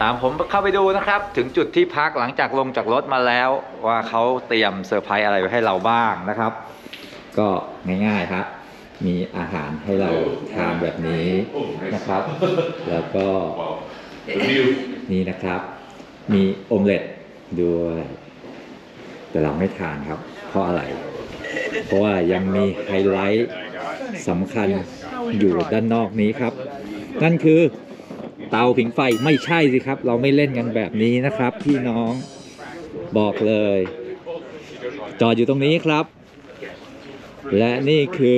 ตามผมเข้าไปดูนะครับถึงจุดที่พักหลังจากลงจากรถมาแล้วว่าเขาเตรียมเซอร์ไพรส์อะไรไว้ให้เราบ้างนะครับก็ง่ายๆครับมีอาหารให้เราทานแบบนี้นะครับแล้วก็นี่นะครับมีโอมเล็ตด้วยแต่เราไม่ทานครับเพราะอะไรเพราะว่ายังมีไฮไลท์สำคัญอยู่ด้านนอกนี้ครับนั่นคือเตาผิงไฟไม่ใช่สิครับเราไม่เล่นกันแบบนี้นะครับพี่น้องบอกเลยจอดอยู่ตรงนี้ครับและนี่คือ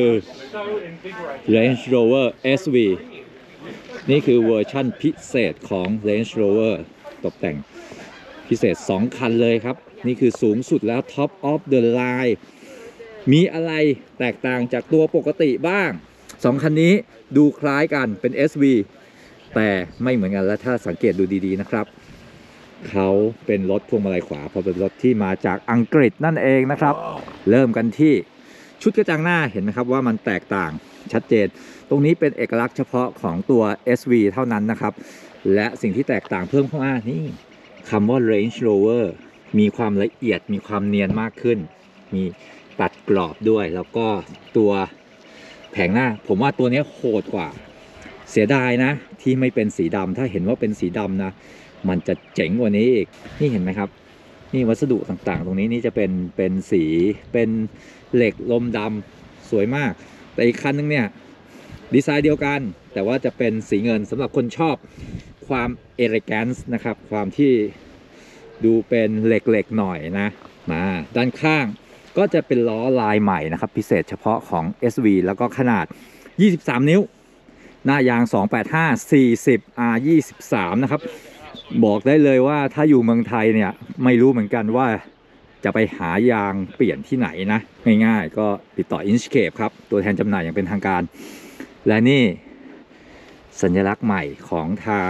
Range Rover SV นี่คือเวอร์ชั่นพิเศษของ Range Rover ตกแต่งพิเศษ2คันเลยครับนี่คือสูงสุดแล้ว Top of the Line มีอะไรแตกต่างจากตัวปกติบ้าง2คันนี้ดูคล้ายกันเป็น SV แต่ไม่เหมือนกันและถ้าสังเกตดูดีๆนะครับเขาเป็นรถพวงมาลัยขวาเพราะเป็นรถที่มาจากอังกฤษนั่นเองนะครับเริ่มกันที่ชุดกระจังหน้าเห็นไหมครับว่ามันแตกต่างชัดเจนตรงนี้เป็นเอกลักษณ์เฉพาะของตัว SV เท่านั้นนะครับและสิ่งที่แตกต่างเพิ่มเข้ามานี่คำว่า Range Rover มีความละเอียดมีความเนียนมากขึ้นมีตัดกรอบด้วยแล้วก็ตัวแผงหน้าผมว่าตัวนี้โหดกว่าเสียดายนะที่ไม่เป็นสีดำถ้าเห็นว่าเป็นสีดำนะมันจะเจ๋งกว่านี้อีกนี่เห็นไหมครับนี่วัสดุต่างๆตรงนี้นี่จะเป็นสีเป็นเหล็กลมดำสวยมากแต่อีกคันนึงเนี่ยดีไซน์เดียวกันแต่ว่าจะเป็นสีเงินสำหรับคนชอบความเอเลแกนซ์นะครับความที่ดูเป็นเหล็กๆหน่อยนะมาด้านข้างก็จะเป็นล้อลายใหม่นะครับพิเศษเฉพาะของ SV แล้วก็ขนาด23นิ้วหน้ายาง285 40 R23 นะครับบอกได้เลยว่าถ้าอยู่เมืองไทยเนี่ยไม่รู้เหมือนกันว่าจะไปหายางเปลี่ยนที่ไหนนะง่ายๆก็ติดต่อ Inchcape ครับตัวแทนจำหน่ายอย่างเป็นทางการและนี่สัญลักษณ์ใหม่ของทาง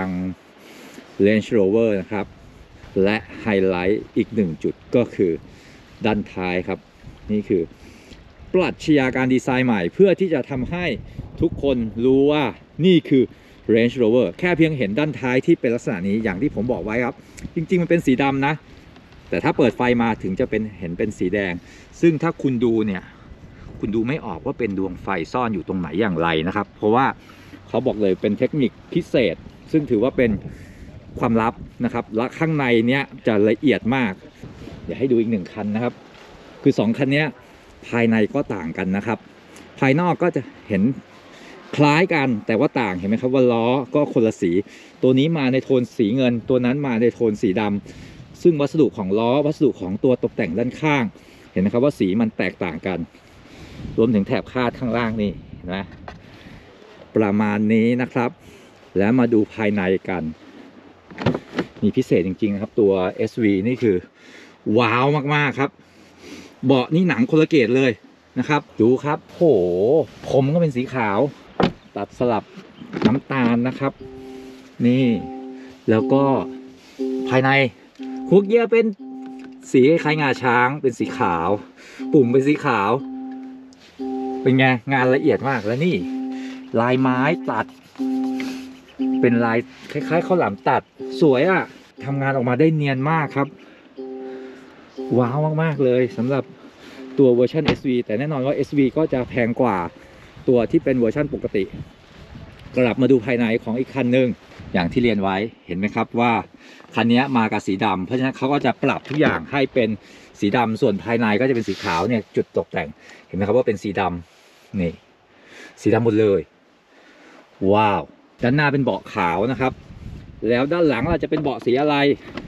Range Rover นะครับและไฮไลท์อีก1จุดก็คือด้านท้ายครับนี่คือปรัชญาการดีไซน์ใหม่เพื่อที่จะทำให้ทุกคนรู้ว่านี่คือ Range Rover แค่เพียงเห็นด้านท้ายที่เป็นลักษณะนี้อย่างที่ผมบอกไว้ครับจริงๆมันเป็นสีดำนะแต่ถ้าเปิดไฟมาถึงจะเห็นเป็นสีแดงซึ่งถ้าคุณดูเนี่ยคุณดูไม่ออกว่าเป็นดวงไฟซ่อนอยู่ตรงไหนอย่างไรนะครับเพราะว่าเขาบอกเลยเป็นเทคนิคพิเศษซึ่งถือว่าเป็นความลับนะครับและข้างในเนี้ยจะละเอียดมากเดี๋ยวให้ดูอีก1คันนะครับคือ2คันนี้ภายในก็ต่างกันนะครับภายนอกก็จะเห็นคล้ายกันแต่ว่าต่างเห็นไหมครับว่าล้อก็คนละสีตัวนี้มาในโทนสีเงินตัวนั้นมาในโทนสีดำซึ่งวัสดุของล้อวัสดุของตัวตกแต่งด้านข้างเห็นไหมครับว่าสีมันแตกต่างกันรวมถึงแถบคาดข้างล่างนี่นะประมาณนี้นะครับแล้วมาดูภายในกันมีพิเศษจริงๆนะครับตัว SV นี่คือว้าวมากๆครับเบาะนี่หนังคนละเกรดเลยนะครับดูครับโหผมก็เป็นสีขาวตัดสลับน้ำตาลนะครับนี่แล้วก็ภายในหัวเกียร์เป็นสีคล้ายงาช้างเป็นสีขาวปุ่มเป็นสีขาวเป็นไงงานละเอียดมากแล้วนี่ลายไม้ตัดเป็นลายคล้ายๆข้าวหลามตัดสวยอะทำงานออกมาได้เนียนมากครับว้าวมากๆเลยสำหรับตัวเวอร์ชัน SV แต่แน่นอนว่า SV ก็จะแพงกว่าตัวที่เป็นเวอร์ชันปกติกลับมาดูภายในของอีกคันหนึ่งอย่างที่เรียนไว้เห็นไหมครับว่าคันนี้มากับสีดำเพราะฉะนั้นเขาก็จะปรับทุกอย่างให้เป็นสีดำส่วนภายในก็จะเป็นสีขาวเนี่ยจุดตกแต่งเห็นไหมครับว่าเป็นสีดำนี่สีดำหมดเลยว้าวด้านหน้าเป็นเบาะขาวนะครับแล้วด้านหลังเราจะเป็นเบาะสีอะไร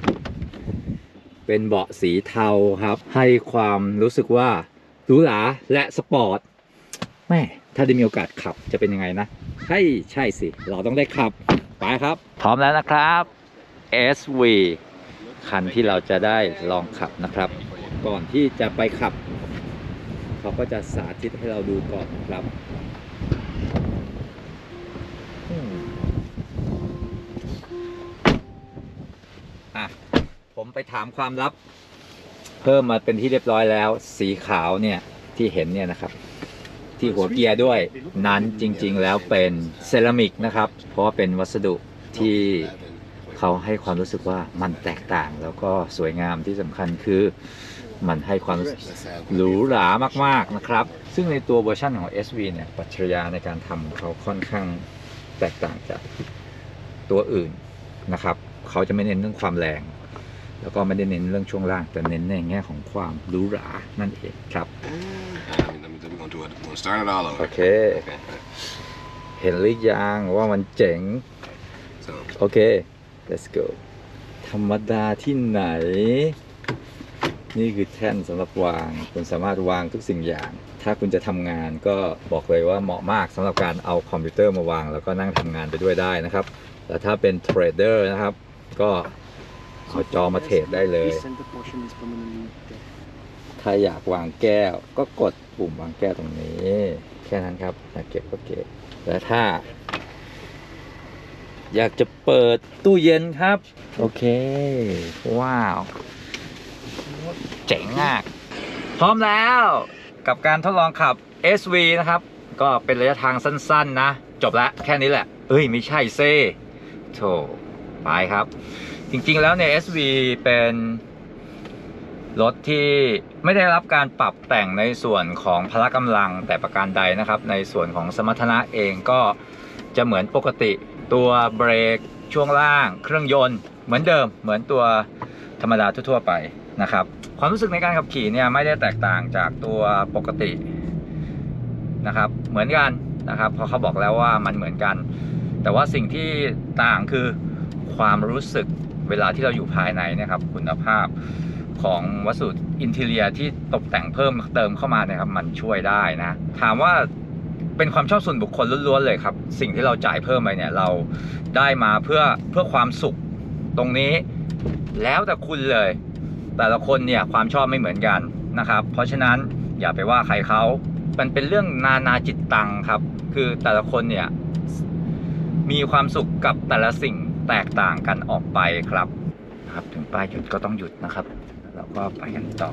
เป็นเบาะสีเทาครับให้ความรู้สึกว่าหรูหราและสปอร์ตแม่ถ้าได้มีโอกาสขับจะเป็นยังไงนะใช่สิเราต้องได้ขับไปครับพร้อมแล้วนะครับ SV คันที่เราจะได้ลองขับนะครับก่อนที่จะไปขับเขาก็จะสาธิตให้เราดูก่อนนะครับผมไปถามความลับเพิ่มมาเป็นที่เรียบร้อยแล้วสีขาวเนี่ยที่เห็นเนี่ยนะครับที่หัวเกียร์ด้วยนั้นจริงๆแล้วเป็นเซรามิกนะครับเพราะว่าเป็นวัสดุที่เขาให้ความรู้สึกว่ามันแตกต่างแล้วก็สวยงามที่สำคัญคือมันให้ความรู้สึกหรูหรามากๆนะครับซึ่งในตัวเวอร์ชันของ SV เนี่ยปรัชญาในการทำเขาค่อนข้างแตกต่างจากตัวอื่นนะครับเขาจะไม่เน้นเรื่องความแรงแล้วก็ไม่ได้เน้นเรื่องช่วงล่างแต่เน้นในแง่ของความหรูหรานั่นเองครับโอเคเห็นหรือยังว่ามันเจ๋งโอเค let's go ธรรมดาที่ไหนนี่คือแท่นสำหรับวางคุณสามารถวางทุกสิ่งอย่างถ้าคุณจะทำงานก็บอกเลยว่าเหมาะมากสำหรับการเอาคอมพิวเตอร์มาวางแล้วก็นั่งทำงานไปด้วยได้นะครับแต่ถ้าเป็นเทรดเดอร์นะครับก็เอาจอมาเทรดได้เลยถ้าอยากวางแก้วก็กดปุ่มวางแก้วตรงนี้แค่นั้นครับอยากเก็บก็เก็บแต่ถ้าอยากจะเปิดตู้เย็นครับโอเคว้าวเจ๋งมากพร้อมแล้วกับการทดลองขับ SV นะครับก็เป็นระยะทางสั้นๆนะจบแล้วแค่นี้แหละไม่ใช่เซ่โธ่ไปครับจริงๆแล้วเนี่ย SV เป็นรถที่ไม่ได้รับการปรับแต่งในส่วนของพละกำลังแต่ประการใดนะครับในส่วนของสมรรถนะเองก็จะเหมือนปกติตัวเบรกช่วงล่างเครื่องยนต์เหมือนเดิมเหมือนตัวธรรมดาทั่วๆไปนะครับความรู้สึกในการขับขี่เนี่ยไม่ได้แตกต่างจากตัวปกตินะครับเหมือนกันนะครับเพราะเขาบอกแล้วว่ามันเหมือนกันแต่ว่าสิ่งที่ต่างคือความรู้สึกเวลาที่เราอยู่ภายในนะครับคุณภาพของวัสดุอินทีเรียที่ตกแต่งเพิ่มเติมเข้ามาเนี่ยครับมันช่วยได้นะถามว่าเป็นความชอบส่วนบุคคลล้วนๆเลยครับสิ่งที่เราจ่ายเพิ่มไปเนี่ยเราได้มาเพื่อความสุขตรงนี้แล้วแต่คุณเลยแต่ละคนเนี่ยความชอบไม่เหมือนกันนะครับเพราะฉะนั้นอย่าไปว่าใครเขามันเป็นเรื่องนานาจิตตังครับคือแต่ละคนเนี่ยมีความสุขกับแต่ละสิ่งแตกต่างกันออกไปครับถึงป้ายหยุดก็ต้องหยุดนะครับแล้วก็ไปกันต่อ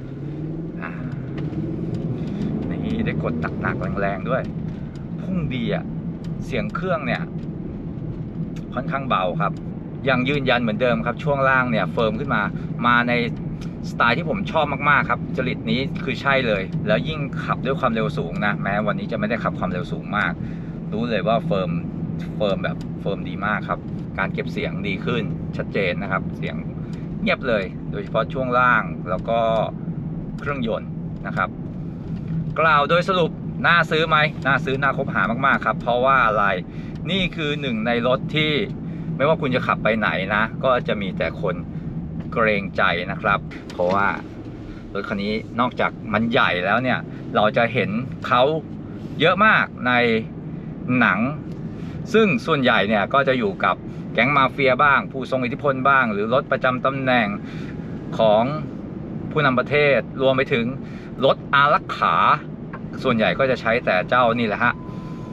นี่ได้กดหนักๆแรงๆด้วยพุ่งดีอ่ะเสียงเครื่องเนี่ยค่อนข้างเบาครับยังยืนยันเหมือนเดิมครับช่วงล่างเนี่ยเฟิร์มขึ้นมาในสไตล์ที่ผมชอบมากๆครับจริตนี้คือใช่เลยแล้วยิ่งขับด้วยความเร็วสูงนะแม้วันนี้จะไม่ได้ขับความเร็วสูงมากรู้เลยว่าเฟิร์มแบบเฟิร์มดีมากครับการเก็บเสียงดีขึ้นชัดเจนนะครับเสียงเงียบเลยโดยเฉพาะช่วงล่างแล้วก็เครื่องยนต์นะครับกล่าวโดยสรุปน่าซื้อไหมน่าซื้อน่าคบหามากๆครับเพราะว่าอะไรนี่คือหนึ่งในรถที่ไม่ว่าคุณจะขับไปไหนนะก็จะมีแต่คนเกรงใจนะครับเพราะว่ารถคันนี้นอกจากมันใหญ่แล้วเนี่ยเราจะเห็นเขาเยอะมากในหนังซึ่งส่วนใหญ่เนี่ยก็จะอยู่กับแก๊งมาเฟียบ้างผู้ทรงอิทธิพลบ้างหรือรถประจำตำแหน่งของผู้นำประเทศรวมไปถึงรถอารักขาส่วนใหญ่ก็จะใช้แต่เจ้านี่แหละฮะ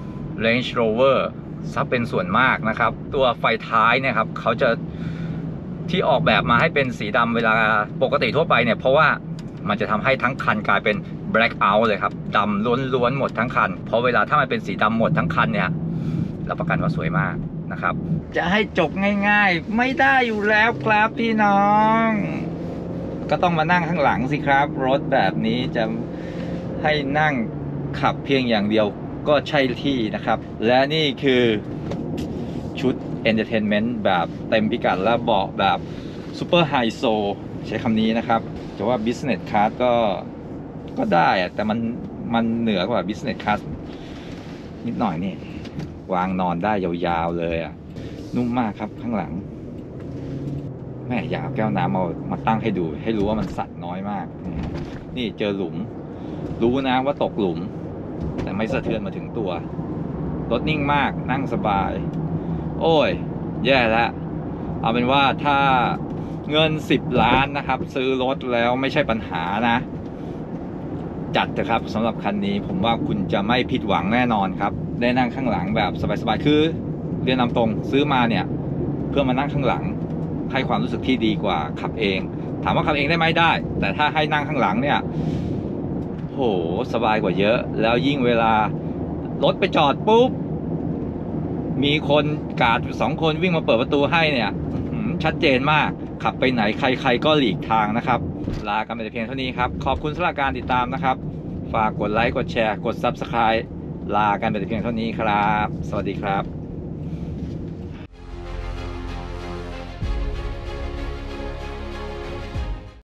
Range Rover ซับเป็นส่วนมากนะครับตัวไฟท้ายเนี่ยครับเขาจะที่ออกแบบมาให้เป็นสีดำเวลาปกติทั่วไปเนี่ยเพราะว่ามันจะทำให้ทั้งคันกลายเป็น black out เลยครับดำล้วนๆหมดทั้งคันเพราะเวลาถ้ามันเป็นสีดำหมดทั้งคันเนี่ยรับประกันว่าสวยมากนะครับจะให้จบง่ายๆไม่ได้อยู่แล้วครับพี่น้องก็ต้องมานั่งข้างหลังสิครับรถแบบนี้จะให้นั่งขับเพียงอย่างเดียวก็ใช่ที่นะครับและนี่คือชุด Entertainment แบบเต็มพิกัดและเบาะแบบซูเปอร์ไฮโซใช้คำนี้นะครับแต่ว่า Business Class ก็ได้แต่มันเหนือกว่า Business Class นิดหน่อยนี่วางนอนได้ยาวๆเลยนุ่มมากครับข้างหลังแม่อยากเอาแก้วน้ำมาตั้งให้ดูให้รู้ว่ามันสั่นน้อยมากนี่เจอหลุมรู้นะว่าตกหลุมแต่ไม่สะเทือนมาถึงตัวรถนิ่งมากนั่งสบายโอ้ยแย่แล้วเอาเป็นว่าถ้าเงิน10 ล้านนะครับซื้อรถแล้วไม่ใช่ปัญหานะจัดเถอะครับสำหรับคันนี้ผมว่าคุณจะไม่ผิดหวังแน่นอนครับได้นั่งข้างหลังแบบสบายๆคือเรียนนำตรงซื้อมาเนี่ยเพื่อมานั่งข้างหลังให้ความรู้สึกที่ดีกว่าขับเองถามว่าขับเองได้ไหมได้แต่ถ้าให้นั่งข้างหลังเนี่ยโหสบายกว่าเยอะแล้วยิ่งเวลารถไปจอดปุ๊บมีคนกาดอยู่2 คนวิ่งมาเปิดประตูให้เนี่ยชัดเจนมากขับไปไหนใครๆก็หลีกทางนะครับลากันไปแต่เพียงเท่านี้ครับขอบคุณสำหรับการติดตามนะครับฝากกดไลค์กดแชร์กด Subscribe ลากันไปแต่เพียงเท่านี้ครับสวัสดีครับ